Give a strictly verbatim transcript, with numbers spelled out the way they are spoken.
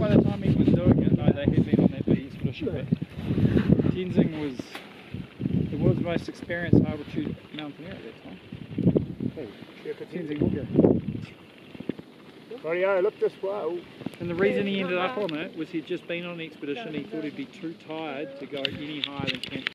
by the time he was doing it, no, they had been on that big expedition, but Tenzing was the world's most experienced altitude mountaineer at that time. Tenzing Walker. Rightio, look this way. And the reason he ended up on it was he'd just been on an expedition, he thought he'd be too tired to go any higher than Camp